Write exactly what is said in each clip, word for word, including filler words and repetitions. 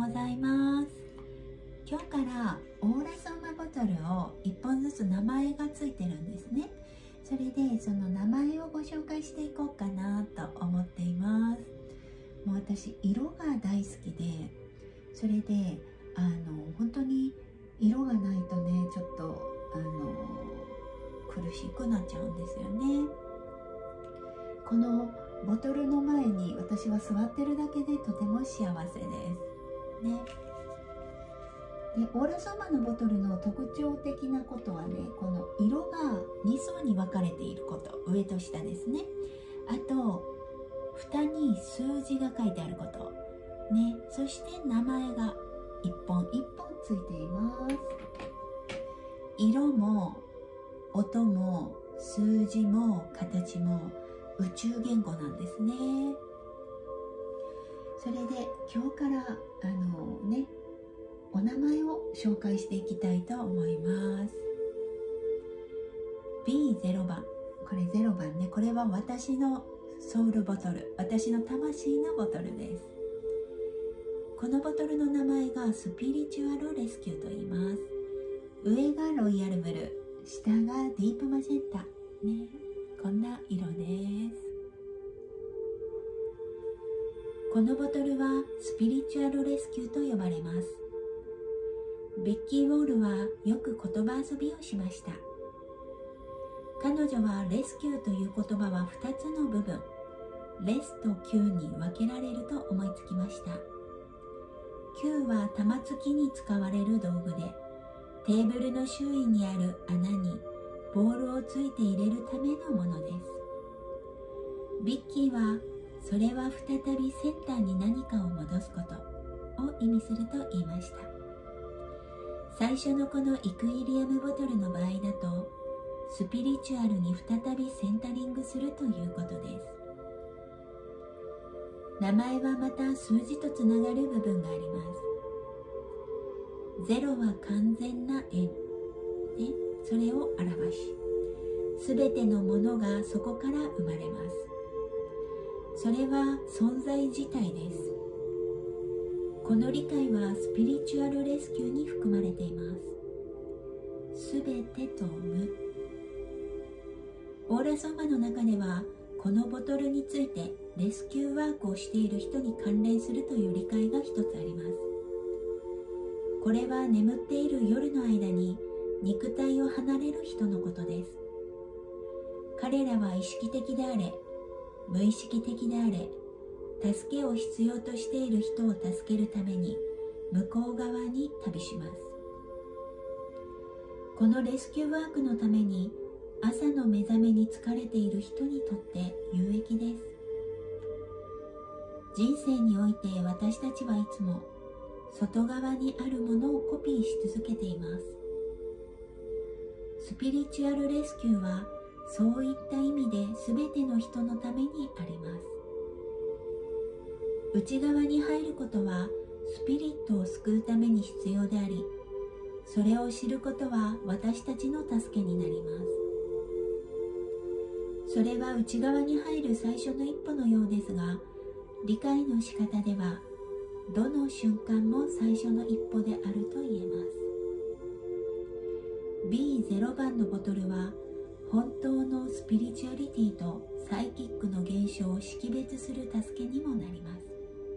ございます。今日からオーラソーマボトルをいっぽんずつ名前がついてるんですね。それでその名前をご紹介していこうかなと思っています。もう私色が大好きで、それであの本当に色がないとねちょっとあの苦しくなっちゃうんですよね。このボトルの前に私は座ってるだけでとても幸せですね。でオーラソーマのボトルの特徴的なことはね、この色がに層に分かれていること、上と下ですね。あと蓋に数字が書いてあることね、そして名前が一本一本ついています。色も音も数字も形も宇宙言語なんですね。それで今日からあのねお名前を紹介していきたいと思います。 ビーゼロ 番、これゼロばんね。これは私のソウルボトル、私の魂のボトルです。このボトルの名前がスピリチュアルレスキューと言います。上がロイヤルブルー、下がディープマジェンタね、こんな色です。このボトルはスピリチュアルレスキューと呼ばれます。ベッキー・ウォールはよく言葉遊びをしました。彼女はレスキューという言葉はふたつの部分、レスとキューに分けられると思いつきました。キューは玉突きに使われる道具で、テーブルの周囲にある穴にボールをついて入れるためのものです。ビッキーはそれは再びセンターに何かを戻すことを意味すると言いました。最初のこのイクイリアムボトルの場合だと、スピリチュアルに再びセンタリングするということです。名前はまた数字とつながる部分があります。ゼロは完全な円、ね、それを表し、すべてのものがそこから生まれます。それは存在自体です。この理解はスピリチュアルレスキューに含まれています。すべてと無。オーラソーマの中ではこのボトルについてレスキューワークをしている人に関連するという理解が一つあります。これは眠っている夜の間に肉体を離れる人のことです。彼らは意識的であれ、無意識的であれ、助けを必要としている人を助けるために向こう側に旅します。このレスキューワークのために朝の目覚めに疲れている人にとって有益です。人生において私たちはいつも外側にあるものをコピーし続けています。スピリチュアルレスキューはそういった意味で全ての人のためにあります。内側に入ることはスピリットを救うために必要であり、それを知ることは私たちの助けになります。それは内側に入る最初の一歩のようですが、理解の仕方ではどの瞬間も最初の一歩であると言えます。 ビーゼロ 番のボトルは本当のスピリチュアリティとサイキックの現象を識別する助けにもなります。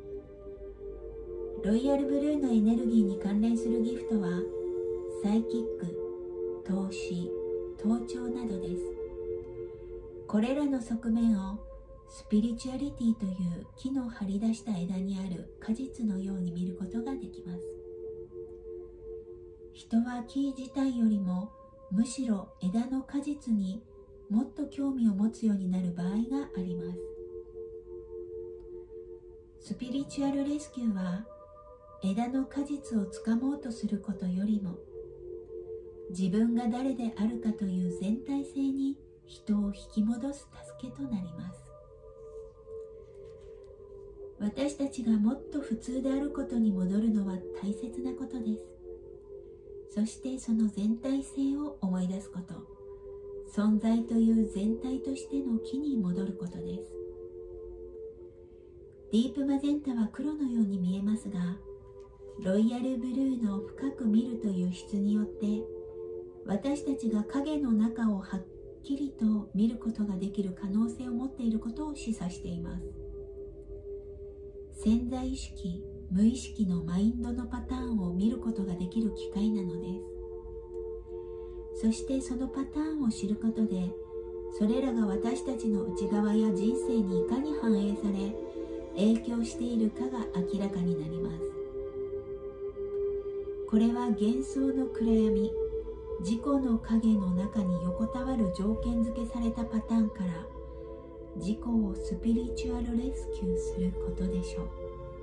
ロイヤルブルーのエネルギーに関連するギフトはサイキック、投資、盗聴などです。これらの側面をスピリチュアリティという木の張り出した枝にある果実のように見ることができます。人は木自体よりもむしろ枝の果実にもっと興味を持つようになる場合があります。スピリチュアルレスキューは枝の果実をつかもうとすることよりも、自分が誰であるかという全体性に人を引き戻す助けとなります。私たちがもっと普通であることに戻るのは大切なことです。そしてその全体性を思い出すこと、存在という全体としての木に戻ることです。ディープマジェンタは黒のように見えますが、 ロイヤルブルーの深く見るという質によって、私たちが影の中をはっきりと見ることができる可能性を持っていることを示唆しています。潜在意識、無意識のマインドのパターンを見ることができる機会なのです。そしてそのパターンを知ることで、それらが私たちの内側や人生にいかに反映され、影響しているかが明らかになります。これは幻想の暗闇、自己の影の中に横たわる条件付けされたパターンから、自己をスピリチュアルレスキューすることでしょう。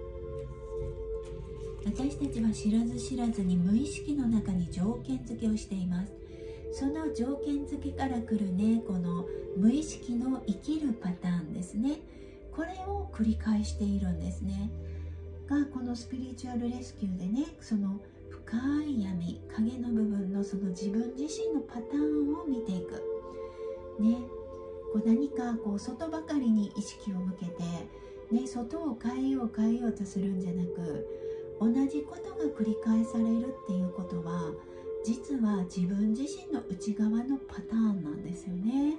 私たちは知らず知らずに無意識の中に条件付けをしています。その条件付けから来るね、この無意識の生きるパターンですね。これを繰り返しているんですね。が、このスピリチュアルレスキューでね、その深い闇、影の部分のその自分自身のパターンを見ていく。ね、こう何かこう外ばかりに意識を向けて、ね、外を変えよう変えようとするんじゃなく、同じことが繰り返されるっていうことは、実は自分自身の内側のパターンなんですよね。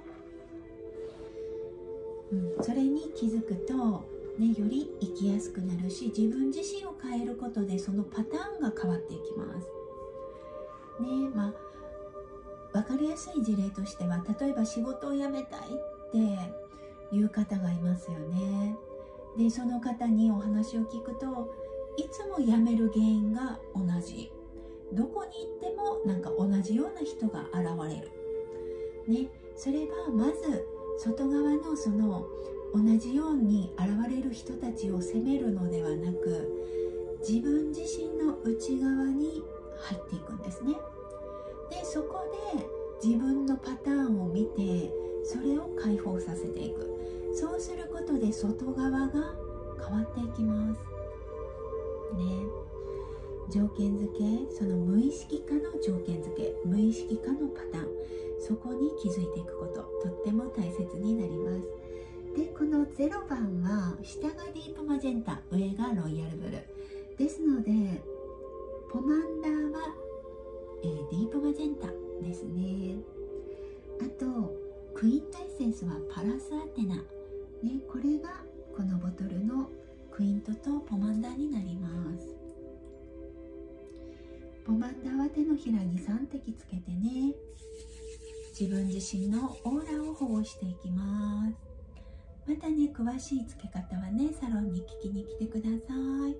うん、それに気づくと、ね、より生きやすくなるし、自分自身を変えることでそのパターンが変わっていきます。ね、まあ分かりやすい事例としては、例えば仕事を辞めたいっていう方がいますよね。で、その方にお話を聞くと、いつも辞める原因が同じ。どこに行ってもなんか同じような人が現れる。ね、それはまず外側のその同じように現れる人たちを責めるのではなく、自分自身の内側に入っていくんですね。で、そこで自分のパターンを見て、それを解放させていく。そうすることで外側が変わっていきますね。条件付け、その無意識化の条件付け、無意識化のパターン、そこに気づいていくこと、とっても大切になります。で、このゼロばんは下がディープマジェンタ、上がロイヤルブルーですので、ポマンダーは、えー、ディープマジェンタですね。あとクイントエッセンスはパラスアテナ、ね、これがこのボトルのクイントとポマンダーになります。ポマンダーは手のひらにさんてきつけてね、自分自身のオーラを保護していきます。またね、詳しいつけ方はね、サロンに聞きに来てください。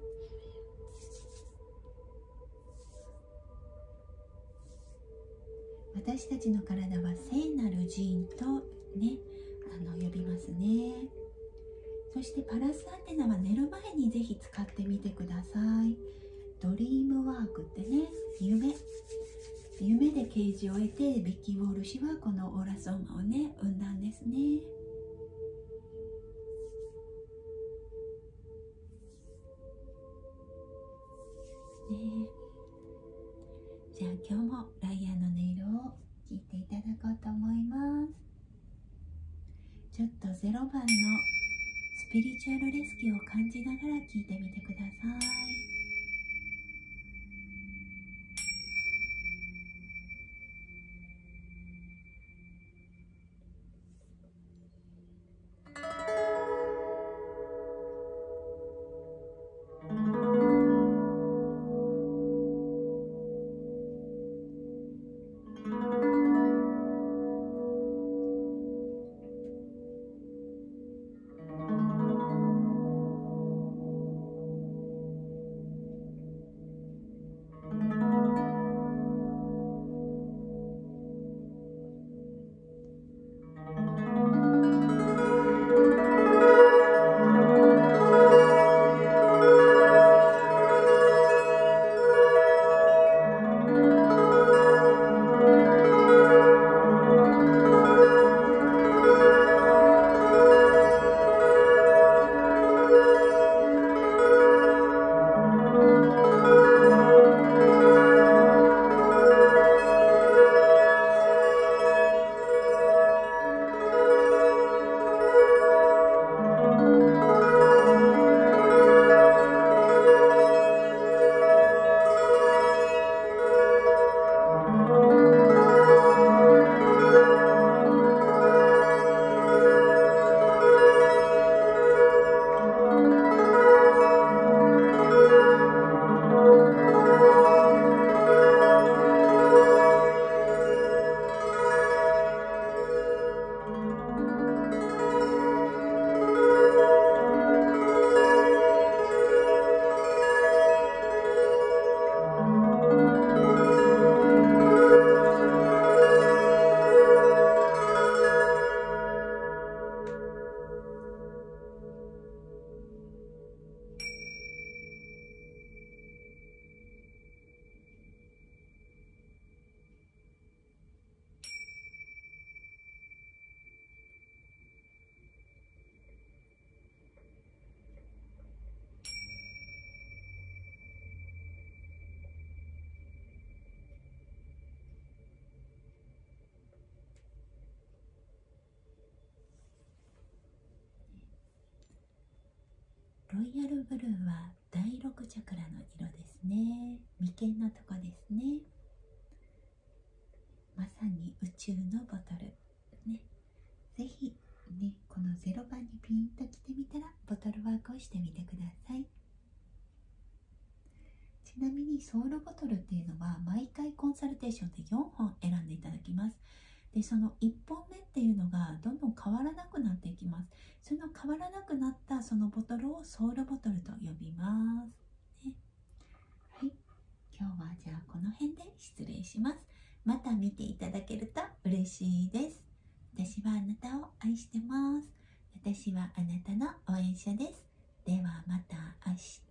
私たちの体は聖なる寺院とね、あの呼びますね。そしてパラスアテナは寝る前にぜひ使ってみてください。ドリームワークってね、夢夢で啓示を得て、ビッキー・ウォール氏はこのオーラソーマをね、生んだんですね。ね、じゃあ今日もライアンの音色を聞いていただこうと思います。ちょっとゼロばんのスピリチュアルレスキューを感じながら聞いてみてください。 ロイヤルブルーはだいろくチャクラの色ですね。眉間のとこですね。まさに宇宙のボトルね。ぜひね、このゼロばんにピンと来てみたらボトルワークをしてみてください。ちなみにソウルボトルっていうのは毎回コンサルテーションでよんほん選んでいただきます。でそのいっぽんめっていうのがどんどん変わらなくなっていきます。その変わらなくなったそのボトルをソウルボトルと呼びます、ね。はい、今日はじゃあこの辺で失礼します。また見ていただけると嬉しいです。私はあなたを愛してます。私はあなたの応援者です。ではまた明日。